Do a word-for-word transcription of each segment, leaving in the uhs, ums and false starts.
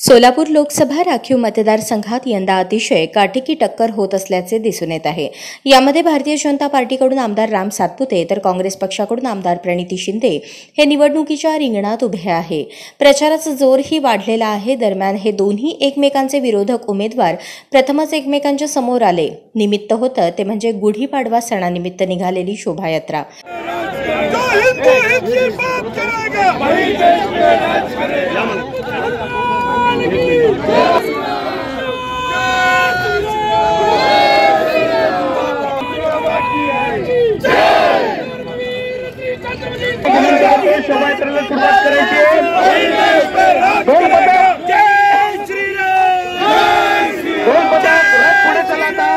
सोलापूर लोकसभा राखीव मतदारसंघात यंदा अतिशय काटेकी टक्कर होत असल्याचे दिसून येत आहे। यामध्ये भारतीय जनता पार्टीकडून आमदार राम सातपुते तर काँग्रेस पक्षाकडून आमदार प्रणिती शिंदे हे निवडणुकीच्या रिंगणात उभे आहे। प्रचाराचा जोरही वाढलेला आहे। दरम्यान हे दोन्ही एकमेकांचे विरोधक उमेदवार प्रथमच एकमेकांच्या समोर आले। निमित्त होतं ते म्हणजे गुढीपाडवा सणानिमित्त निघालेली शोभायात्रा। शोभायात्रेला सुरुवात करायची दोन पदक जय श्रीराम दोन पदक पुढे चला आता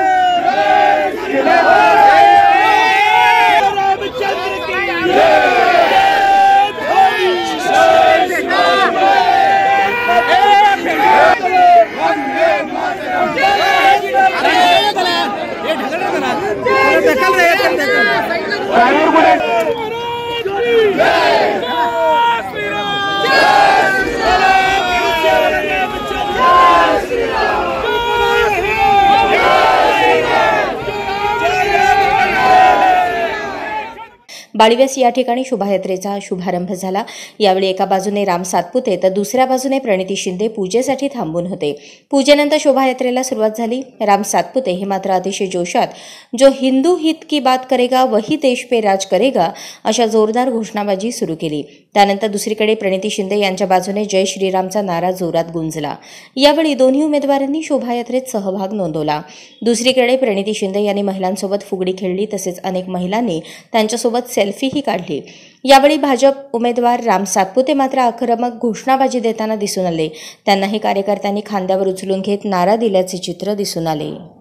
रामचंद्र की जय बाळीव्यास या ठिकाणी शोभायात्रेचा शुभारंभ झाला। यावेळी एका बाजूने राम सातपुते तर दुसऱ्या बाजूने प्रणिती शिंदे पूजेसाठी थांबून होते। पूजेनंतर शोभायात्रेला सुरुवात झाली। राम सातपुते हे मात्र अतिशय जोशात जो हिंदू हित की बात करेगा वही देश पे राज करेगा अशा जोरदार घोषणाबाजी सुरू केली। त्यानंतर दुसरीकडे प्रणिती शिंदे यांच्या बाजूने जय श्रीरामचा नारा जोरात गुंजला। यावेळी दोन्ही उमेदवारांनी शोभायात्रेत सहभाग नोंदवला। दुसरीकडे प्रणिती शिंदे यांनी महिलांसोबत फुगडी खेळली तसेच अनेक महिलांनी त्यांच्यासोबत सेल्फीही काढली। यावेळी भाजप उमेदवार राम सातपुते मात्र आक्रमक घोषणाबाजी देताना दिसून आले। त्यांनाही कार्यकर्त्यांनी खांद्यावर उचलून घेत नारा दिल्याचे चित्र दिसून आले।